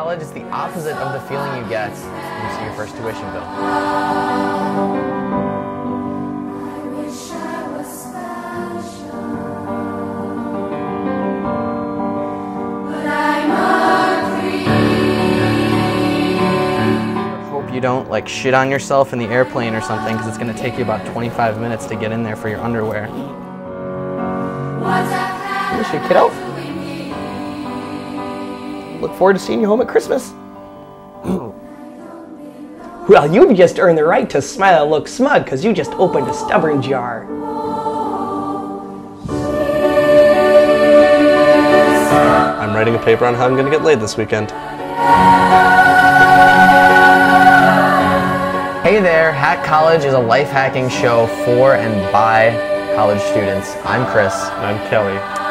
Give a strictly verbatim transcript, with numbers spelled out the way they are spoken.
College is the opposite of the feeling you get when you see your first tuition bill. Hope you don't like shit on yourself in the airplane or something, because it's going to take you about twenty-five minutes to get in there for your underwear. You should, kiddo. Look forward to seeing you home at Christmas. Well, you've just earned the right to smile and look smug because you just opened a stubborn jar. I'm writing a paper on how I'm going to get laid this weekend. Hey there, HackCollege is a life hacking show for and by college students. I'm Chris. I'm Kelly.